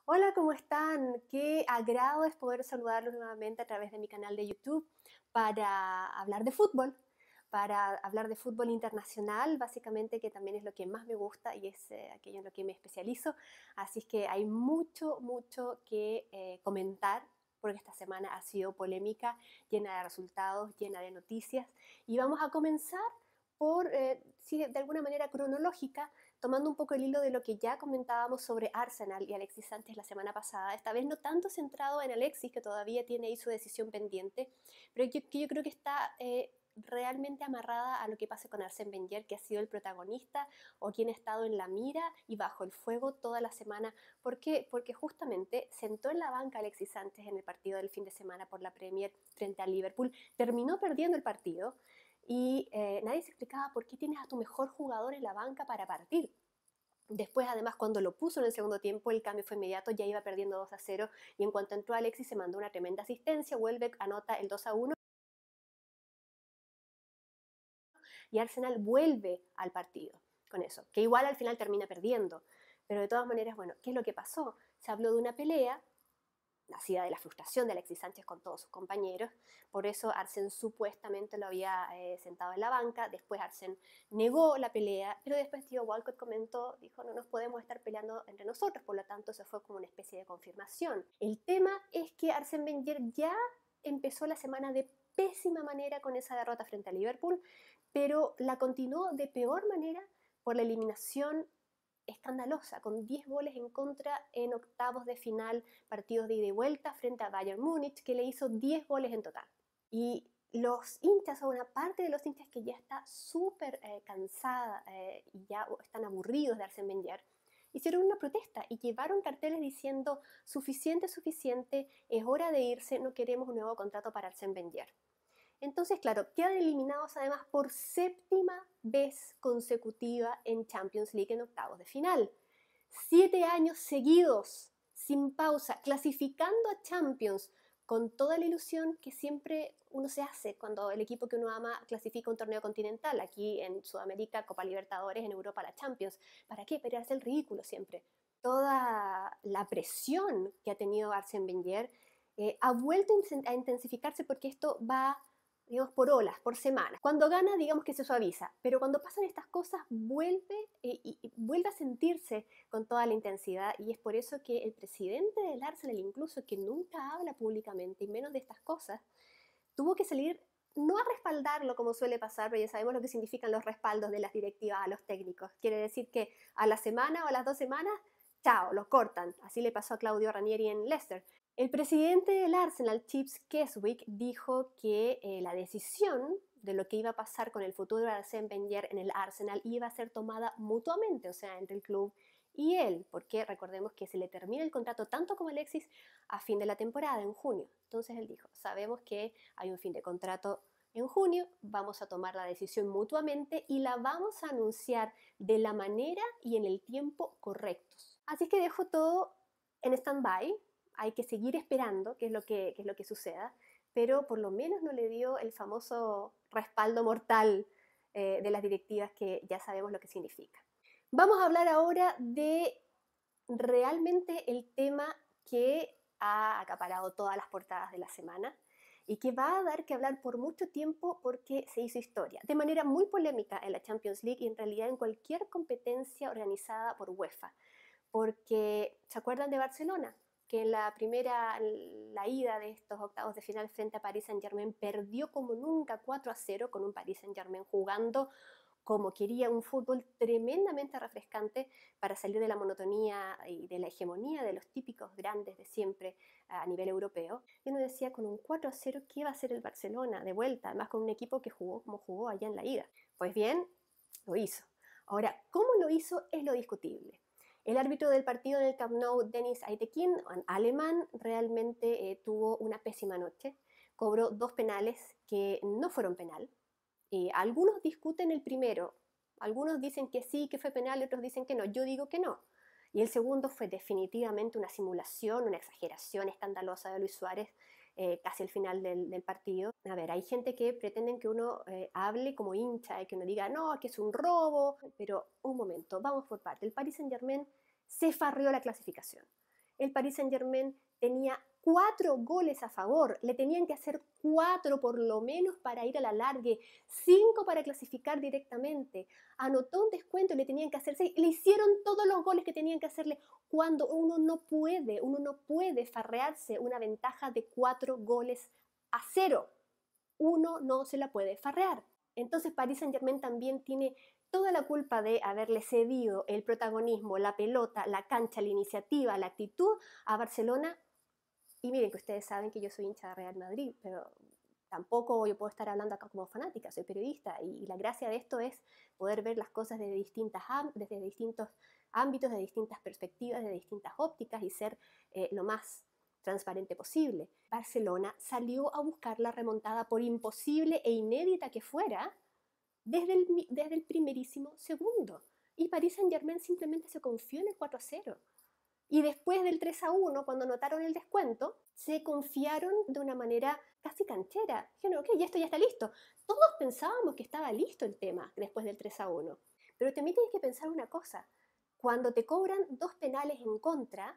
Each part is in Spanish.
Hola, ¿cómo están? Qué agrado es poder saludarlos nuevamente a través de mi canal de YouTube para hablar de fútbol, para hablar de fútbol internacional, básicamente, que también es lo que más me gusta y es aquello en lo que me especializo. Así es que hay mucho que comentar, porque esta semana ha sido polémica, llena de resultados, llena de noticias. Y vamos a comenzar por, sí, de alguna manera cronológica, tomando un poco el hilo de lo que ya comentábamos sobre Arsenal y Alexis Sánchez la semana pasada, esta vez no tanto centrado en Alexis, que todavía tiene ahí su decisión pendiente, pero que yo creo que está realmente amarrada a lo que pase con Arsène Wenger, que ha sido el protagonista o quien ha estado en la mira y bajo el fuego toda la semana. ¿Por qué? Porque justamente sentó en la banca a Alexis Sánchez en el partido del fin de semana por la Premier frente al Liverpool, terminó perdiendo el partido, y nadie se explicaba por qué tienes a tu mejor jugador en la banca para partir. Después, además, cuando lo puso en el segundo tiempo, el cambio fue inmediato, ya iba perdiendo 2-0, y en cuanto entró Alexis se mandó una tremenda asistencia, Welbeck anota el 2-1 y Arsenal vuelve al partido con eso, que igual al final termina perdiendo. Pero de todas maneras, bueno, ¿qué es lo que pasó? Se habló de una pelea nacida de la frustración de Alexis Sánchez con todos sus compañeros. Por eso Arsène supuestamente lo había sentado en la banca. Después Arsène negó la pelea, pero después Theo Walcott comentó, dijo, no nos podemos estar peleando entre nosotros, por lo tanto eso fue como una especie de confirmación. El tema es que Arsène Wenger ya empezó la semana de pésima manera con esa derrota frente a Liverpool, pero la continuó de peor manera por la eliminación escandalosa, con 10 goles en contra en octavos de final, partidos de ida y vuelta frente a Bayern Múnich, que le hizo 10 goles en total. Y los hinchas, o una parte de los hinchas que ya está súper cansada y ya están aburridos de Arsène Wenger, hicieron una protesta y llevaron carteles diciendo suficiente, es hora de irse, no queremos un nuevo contrato para Arsène Wenger. Entonces, claro, quedan eliminados además por séptima vez consecutiva en Champions League en octavos de final. 7 años seguidos, sin pausa, clasificando a Champions, con toda la ilusión que siempre uno se hace cuando el equipo que uno ama clasifica un torneo continental, aquí en Sudamérica, Copa Libertadores, en Europa la Champions. ¿Para qué? Para hacer el ridículo siempre. Toda la presión que ha tenido Arsène Wenger ha vuelto a intensificarse, porque esto va, digamos, por olas, por semanas. Cuando gana, digamos que se suaviza, pero cuando pasan estas cosas vuelve a sentirse con toda la intensidad, y es por eso que el presidente del Arsenal, incluso, que nunca habla públicamente y menos de estas cosas, tuvo que salir no a respaldarlo como suele pasar, pero ya sabemos lo que significan los respaldos de las directivas a los técnicos. Quiere decir que a la semana o a las 2 semanas, chao, los cortan. Así le pasó a Claudio Ranieri en Leicester. El presidente del Arsenal, Chips Keswick, dijo que la decisión de lo que iba a pasar con el futuro de Arsène Wenger en el Arsenal iba a ser tomada mutuamente, o sea, entre el club y él, porque recordemos que se le termina el contrato tanto como Alexis a fin de la temporada, en junio. Entonces él dijo, sabemos que hay un fin de contrato en junio, vamos a tomar la decisión mutuamente y la vamos a anunciar de la manera y en el tiempo correctos. Así que dejo todo en stand-by, hay que seguir esperando qué es lo que suceda, pero por lo menos no le dio el famoso respaldo mortal de las directivas, que ya sabemos lo que significa. Vamos a hablar ahora de realmente el tema que ha acaparado todas las portadas de la semana y que va a dar que hablar por mucho tiempo, porque se hizo historia de manera muy polémica en la Champions League y en realidad en cualquier competencia organizada por UEFA. Porque, ¿se acuerdan de Barcelona? Que en la ida de estos octavos de final frente a Paris Saint-Germain perdió como nunca 4-0, con un Paris Saint-Germain jugando como quería, un fútbol tremendamente refrescante para salir de la monotonía y de la hegemonía de los típicos grandes de siempre a nivel europeo. Y uno decía, con un 4-0, ¿qué va a hacer el Barcelona de vuelta? Además, con un equipo que jugó como jugó allá en la ida. Pues bien, lo hizo. Ahora, ¿cómo lo hizo? Es lo discutible. El árbitro del partido en el Camp Nou, Dennis Aitekin, alemán, realmente tuvo una pésima noche. Cobró 2 penales que no fueron penal. Algunos discuten el primero, algunos dicen que sí, que fue penal, y otros dicen que no. Yo digo que no. Y el segundo fue definitivamente una simulación, una exageración escandalosa de Luis Suárez casi al final del partido. A ver, hay gente que pretenden que uno hable como hincha y que uno diga, no, que es un robo, pero un momento, vamos por parte. El Paris Saint-Germain se farrió la clasificación. el Paris Saint-Germain tenía 4 goles a favor, le tenían que hacer 4 por lo menos para ir a la largue, 5 para clasificar directamente, anotó un descuento y le tenían que hacer 6, le hicieron todos los goles que tenían que hacerle, cuando uno no puede farrearse una ventaja de 4 goles a 0, uno no se la puede farrear. Entonces Paris Saint-Germain también tiene toda la culpa de haberle cedido el protagonismo, la pelota, la cancha, la iniciativa, la actitud a Barcelona. Y miren que ustedes saben que yo soy hincha de Real Madrid, pero tampoco yo puedo estar hablando acá como fanática, soy periodista y la gracia de esto es poder ver las cosas desde distintos ámbitos, de distintas perspectivas, de distintas ópticas y ser lo más transparente posible. Barcelona salió a buscar la remontada por imposible e inédita que fuera desde el primerísimo segundo. Y Paris Saint-Germain simplemente se confió en el 4-0. Y después del 3-1, cuando notaron el descuento, se confiaron de una manera casi canchera. Dijeron, ok, ya esto ya está listo. Todos pensábamos que estaba listo el tema después del 3-1. Pero también tienes que pensar una cosa. Cuando te cobran 2 penales en contra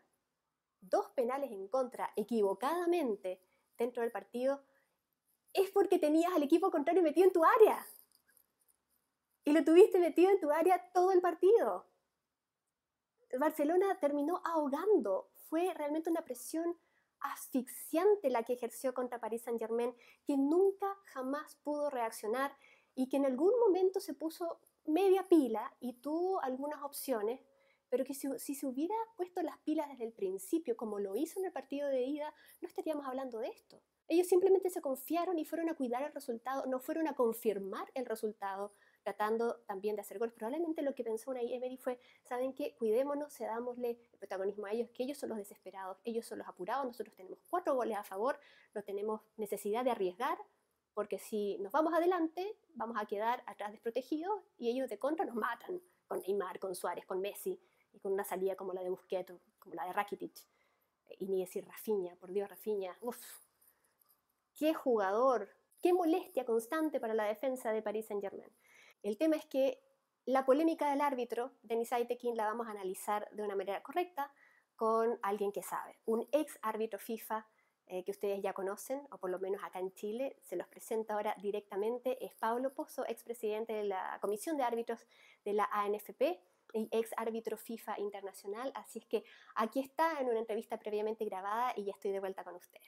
equivocadamente dentro del partido, es porque tenías al equipo contrario metido en tu área. Y lo tuviste metido en tu área todo el partido. Barcelona terminó ahogando. Fue realmente una presión asfixiante la que ejerció contra Paris Saint-Germain, que nunca jamás pudo reaccionar y que en algún momento se puso media pila y tuvo algunas opciones, pero que si se hubiera puesto las pilas desde el principio, como lo hizo en el partido de ida, no estaríamos hablando de esto. Ellos simplemente se confiaron y fueron a cuidar el resultado, no fueron a confirmar el resultado, tratando también de hacer goles. Probablemente lo que pensó Unai Emery fue, ¿saben qué? Cuidémonos, cedámosle el protagonismo a ellos, que ellos son los desesperados, ellos son los apurados, nosotros tenemos 4 goles a favor, no tenemos necesidad de arriesgar, porque si nos vamos adelante, vamos a quedar atrás desprotegidos y ellos de contra nos matan, con Neymar, con Suárez, con Messi, y con una salida como la de Busquets, como la de Rakitic, y ni decir Rafinha, por Dios, Rafinha, uff, qué jugador, qué molestia constante para la defensa de Paris Saint-Germain. El tema es que la polémica del árbitro, Denis Aitekin, la vamos a analizar de una manera correcta con alguien que sabe, un ex árbitro FIFA que ustedes ya conocen, o por lo menos acá en Chile, se los presento ahora directamente, es Pablo Pozo, expresidente de la Comisión de Árbitros de la ANFP y ex árbitro FIFA internacional, así es que aquí está en una entrevista previamente grabada y ya estoy de vuelta con ustedes.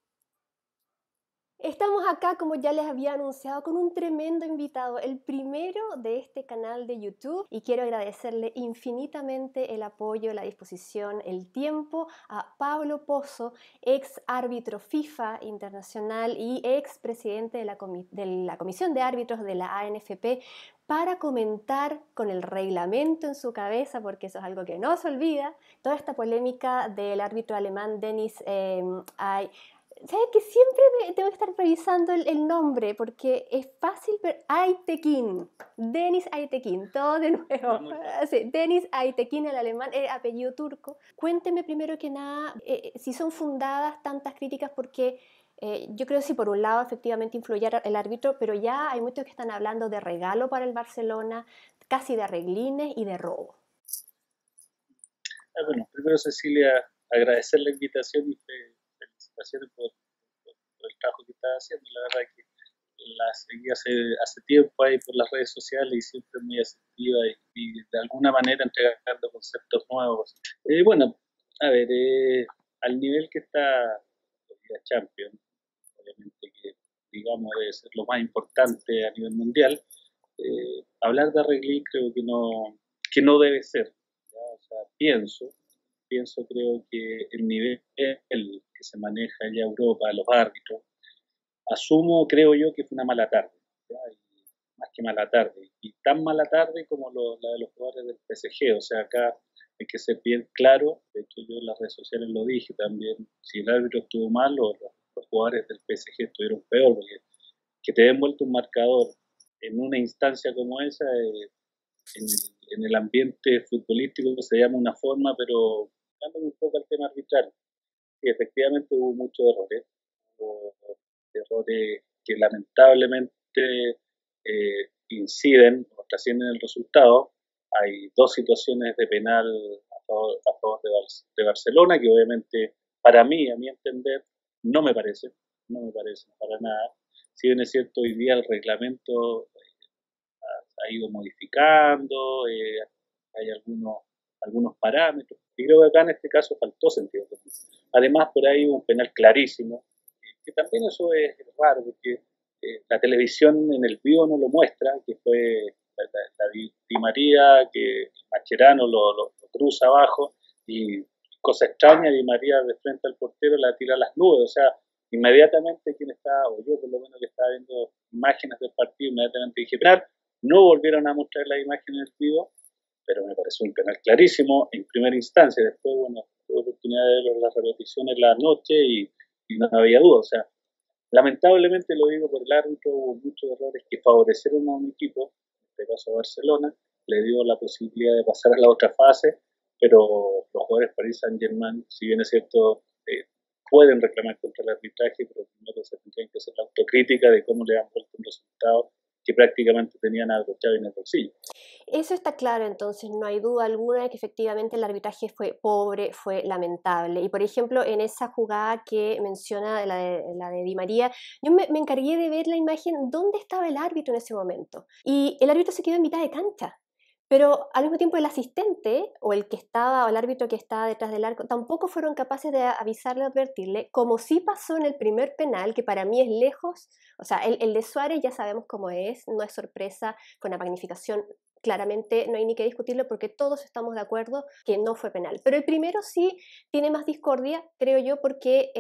Estamos acá, como ya les había anunciado, con un tremendo invitado, el primero de este canal de YouTube, y quiero agradecerle infinitamente el apoyo, la disposición, el tiempo a Pablo Pozo, ex árbitro FIFA internacional y ex presidente de la Comisión de Árbitros de la ANFP, para comentar con el reglamento en su cabeza, porque eso es algo que no se olvida, toda esta polémica del árbitro alemán Denis ¿sabes que siempre tengo que estar revisando el nombre? Porque es fácil, pero Aitekin, Denis Aitekin, todo de nuevo. Sí, Denis Aitekin, el alemán, apellido turco. Cuénteme primero que nada si son fundadas tantas críticas, porque yo creo que sí, por un lado efectivamente influye el árbitro, pero ya hay muchos que están hablando de regalo para el Barcelona, casi de arreglines y de robo. Bueno, primero Cecilia, agradecer la invitación y felicitaciones por el trabajo que estás haciendo. La verdad que la seguí hace tiempo ahí por las redes sociales y siempre muy asertiva y de alguna manera entregando conceptos nuevos. Bueno, a ver, al nivel que está la Champions, obviamente que digamos debe ser lo más importante a nivel mundial, hablar de arreglín creo que no debe ser. ¿Ya? O sea, creo que el nivel que se maneja ya Europa, los árbitros, creo yo que fue una mala tarde, ¿ya? Y más que mala tarde, y tan mala tarde como la de los jugadores del PSG, o sea, acá hay que ser bien claro, de hecho yo en las redes sociales lo dije también, si el árbitro estuvo mal, los jugadores del PSG estuvieron peor, porque que te den vuelto un marcador en una instancia como esa, en el ambiente futbolístico se llama una forma, pero dándome un poco al tema arbitral, y efectivamente hubo muchos errores que lamentablemente inciden o trascienden el resultado. Hay 2 situaciones de penal a favor de Barcelona, que obviamente para mí, a mi entender, no me parece para nada. Si bien es cierto, hoy día el reglamento ha ido modificando, hay algunos parámetros, y creo que acá en este caso faltó sentido común. Además, por ahí hubo un penal clarísimo, que también eso es raro, porque la televisión en el vivo no lo muestra, que fue la Di María, que Mascherano lo cruza abajo, y cosa extraña, Di María de frente al portero la tira a las nubes, o sea, inmediatamente quien está, o yo por lo menos que estaba viendo imágenes del partido, inmediatamente dije, penal, no volvieron a mostrar la imagen en el vivo, pero me pareció un penal clarísimo en primera instancia. Después, bueno, tuve oportunidad de ver las repeticiones en la noche y no había duda. O sea, lamentablemente lo digo por el árbitro, hubo muchos errores que favorecieron a un equipo, en este caso a Barcelona, le dio la posibilidad de pasar a la otra fase, pero los jugadores Paris Saint-Germain, si bien es cierto, pueden reclamar contra el arbitraje, pero primero se tendrían que hacer la autocrítica de cómo le han vuelto un resultado que prácticamente tenían a Chávez en el bolsillo. Eso está claro, entonces no hay duda alguna de que efectivamente el arbitraje fue pobre, fue lamentable. Y por ejemplo, en esa jugada que menciona la de Di María, yo me encargué de ver la imagen dónde estaba el árbitro en ese momento. Y el árbitro se quedó en mitad de cancha. Pero al mismo tiempo el asistente o el que estaba o el árbitro que estaba detrás del arco tampoco fueron capaces de avisarle, advertirle, como sí pasó en el primer penal, que para mí es lejos, o sea, el de Suárez ya sabemos cómo es, no es sorpresa, fue una magnificación, claramente no hay ni que discutirlo porque todos estamos de acuerdo que no fue penal. Pero el primero sí tiene más discordia, creo yo, porque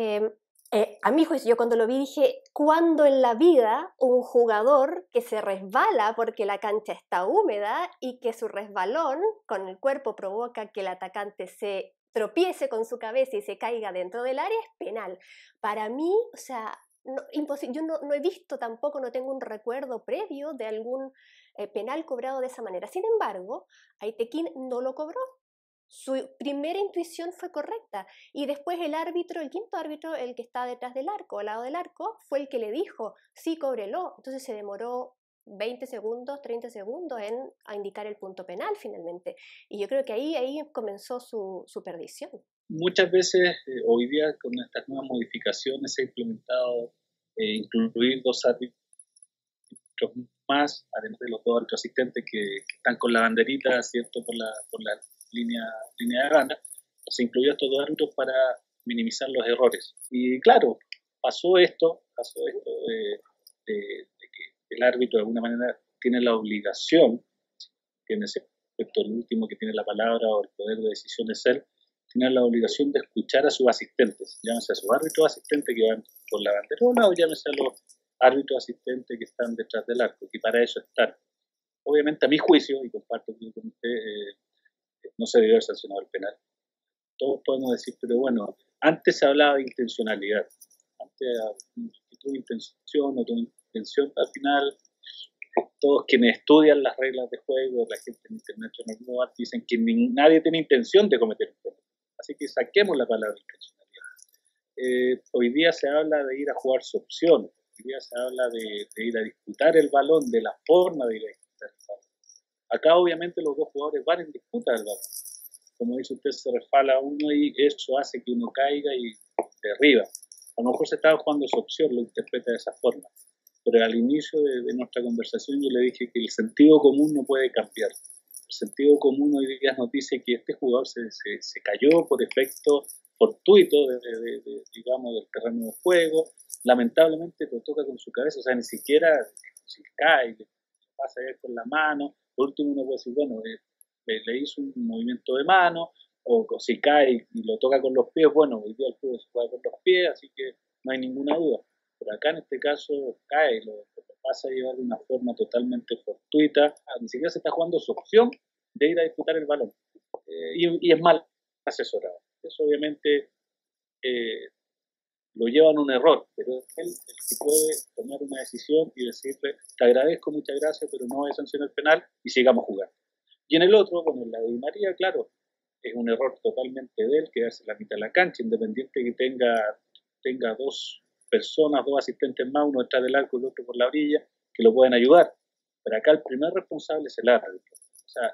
a mi juicio, yo cuando lo vi dije, ¿cuándo en la vida un jugador que se resbala porque la cancha está húmeda y que su resbalón con el cuerpo provoca que el atacante se tropiece con su cabeza y se caiga dentro del área es penal? Para mí, o sea, yo no he visto tampoco, no tengo un recuerdo previo de algún penal cobrado de esa manera. Sin embargo, Aitekin no lo cobró. Su primera intuición fue correcta y después el árbitro, el quinto árbitro, el que está detrás del arco, al lado del arco, fue el que le dijo, sí, cóbrelo. Entonces se demoró 20 segundos, 30 segundos a indicar el punto penal finalmente. Y yo creo que ahí comenzó su perdición. Muchas veces, hoy día con estas nuevas modificaciones se ha implementado incluir dos árbitros más, además de los dos árbitros asistentes que están con la banderita, ¿cierto? Por la línea de banda, se incluyó estos dos árbitros para minimizar los errores. Y claro, pasó esto de que el árbitro de alguna manera tiene la obligación, tiene ese efecto, el último que tiene la palabra o el poder de decisión es él, tiene la obligación de escuchar a sus asistentes, llámese a sus árbitros asistentes que van con la banderola o llámese a los árbitros asistentes que están detrás del arco, que para eso están. Obviamente, a mi juicio, y comparto con usted, no se debió haber sancionado el penal. Todos podemos decir, pero bueno, antes se hablaba de intencionalidad. Antes tuvo intención, no tuvo intención. Al final, todos quienes estudian las reglas de juego, la gente en internet dicen que nadie tiene intención de cometer un penal. Así que saquemos la palabra intencionalidad. Hoy día se habla de ir a jugar su opción. Hoy día se habla de ir a disputar el balón, de la forma de ir a disputar el balón. Acá obviamente los dos jugadores van en disputa del balón. Como dice usted, se resbala uno y eso hace que uno caiga y derriba. A lo mejor se estaba jugando su opción, lo interpreta de esa forma. Pero al inicio de nuestra conversación yo le dije que el sentido común no puede cambiar. El sentido común hoy día nos dice que este jugador se cayó por efecto fortuito digamos, del terreno de juego. Lamentablemente lo toca con su cabeza, o sea, ni siquiera si cae, le pasa a él con la mano. Por último uno puede decir, bueno, le hizo un movimiento de mano, o si cae y lo toca con los pies, bueno, hoy día el fútbol se juega con los pies, así que no hay ninguna duda. Pero acá en este caso cae, lo pasa a llevar de una forma totalmente fortuita, ni siquiera se está jugando su opción de ir a disputar el balón. Y es mal asesorado. Eso obviamente lo llevan a un error, pero es él el que puede tomar una decisión y decirle, te agradezco, muchas gracias, pero no voy a sancionar el penal y sigamos jugando. Y en el otro, bueno, en la de Di María, claro, es un error totalmente de él quedarse en la mitad de la cancha, independiente que tenga dos personas, dos asistentes más, uno detrás del arco y el otro por la orilla, que lo pueden ayudar. Pero acá el primer responsable es el árbitro. O sea,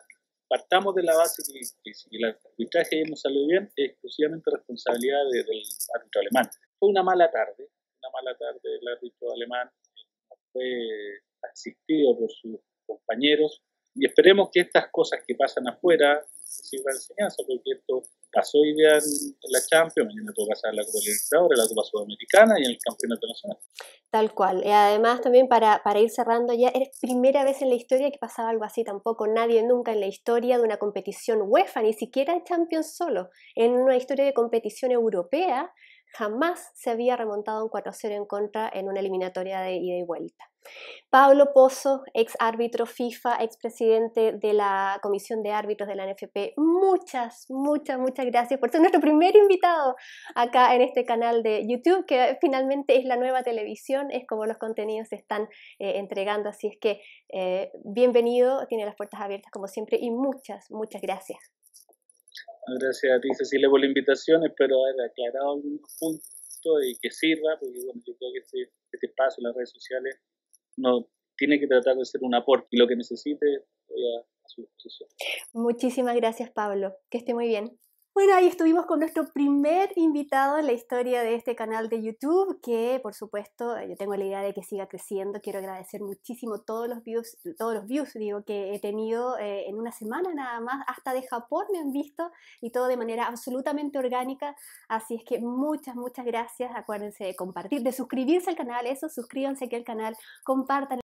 partamos de la base que si el arbitraje no salió bien, es exclusivamente responsabilidad del árbitro alemán. Fue una mala tarde del árbitro alemán, no fue asistido por sus compañeros, y esperemos que estas cosas que pasan afuera sirvan de enseñanza, porque esto pasó hoy día en la Champions, mañana puede pasar en la Copa Libertadores, en la Copa Sudamericana y en el Campeonato Nacional. Tal cual. Y además también para ir cerrando ya, es primera vez en la historia que pasaba algo así, tampoco nadie nunca en la historia de una competición UEFA, ni siquiera Champions solo, en una historia de competición europea, jamás se había remontado un 4-0 en contra en una eliminatoria de ida y vuelta. Pablo Pozo, ex árbitro FIFA, ex presidente de la Comisión de Árbitros de la NFP, muchas gracias por ser nuestro primer invitado acá en este canal de YouTube, que finalmente es la nueva televisión, es como los contenidos se están entregando, así es que bienvenido, tiene las puertas abiertas como siempre y muchas gracias. Gracias a ti, Cecilia, por la invitación, espero haber aclarado algunos puntos y que sirva, porque bueno, yo creo que este espacio en las redes sociales no tiene que tratar de ser un aporte y lo que necesite voy a su disposición. Muchísimas gracias, Pablo. Que esté muy bien. Bueno, ahí estuvimos con nuestro primer invitado en la historia de este canal de YouTube, que por supuesto yo tengo la idea de que siga creciendo. Quiero agradecer muchísimo todos los views digo, que he tenido en una semana nada más, hasta de Japón me han visto y todo de manera absolutamente orgánica. Así es que muchas gracias. Acuérdense de compartir, de suscribirse al canal, suscríbanse aquí al canal, compartan.